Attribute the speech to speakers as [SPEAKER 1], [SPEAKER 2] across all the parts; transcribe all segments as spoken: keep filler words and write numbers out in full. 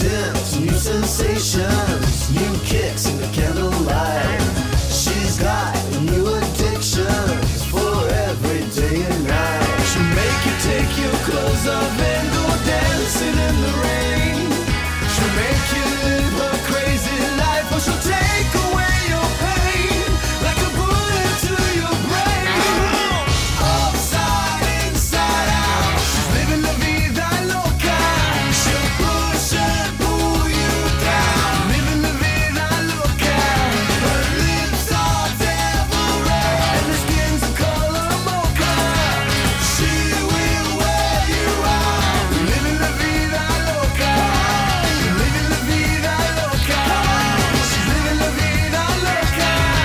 [SPEAKER 1] attempts, new sensations, new kicks in the candlelight. She's got new addictions for every day and night. She'll make you take your clothes off and go dancing in the rain. She'll make you live her crazy life, or she'll take away your pain like a bullet to your brain. Upside, inside out, she's living la vida loca. She'll push and pull you down, living la vida loca. Her lips are devil red and her skin's the color mocha. She will wear you out, living la vida loca, living la vida loca. She's living la vida loca.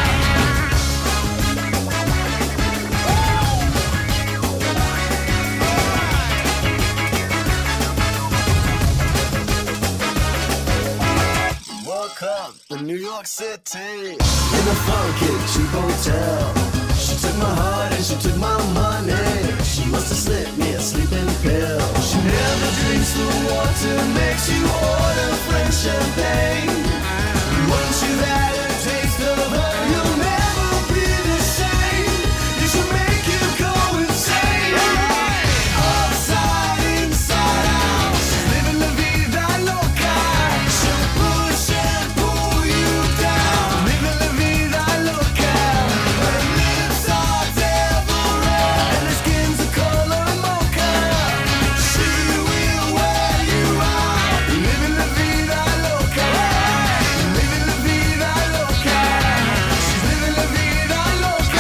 [SPEAKER 1] Welcome to New York City, in a funky cheap hotel. She took my heart and she took my money. She must have slipped me a sleeping pill. She never drinks the water, makes you order French champagne. Once you've had a taste of her, you'll never be the same. You should make you go insane. Upside, inside out, she's living la vida loca. She'll push and pull you down, living la vida loca. Her lips are devil red and her skin's the color mocha. She will wear you out, living la vida loca, living la vida loca. She's living la vida loca.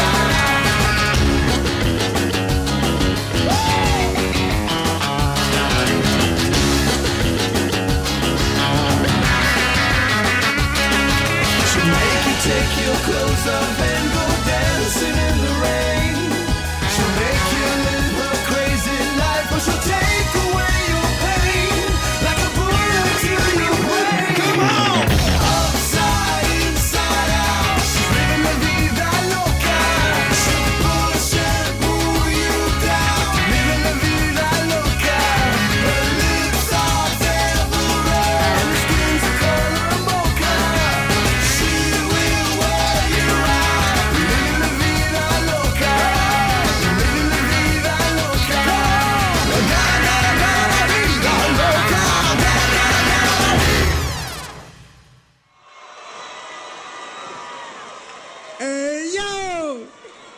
[SPEAKER 1] She'll make you take your clothes off and go dancing in the rain. She'll make you live her crazy life, or she'll take away your pain like a bullet to your brain. Come on! Upside, inside out, she's living la vida loca. She'll push and pull you down, living la vida loca. Her lips are devil red and her skin's the color mocha. She will wear you out, living la vida loca, living la vida loca. La vida loca.
[SPEAKER 2] Hey, yo!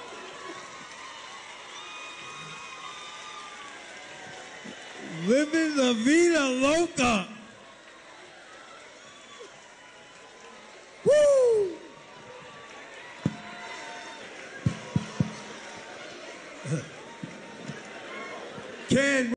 [SPEAKER 2] Living la vida loca. Woo! Ken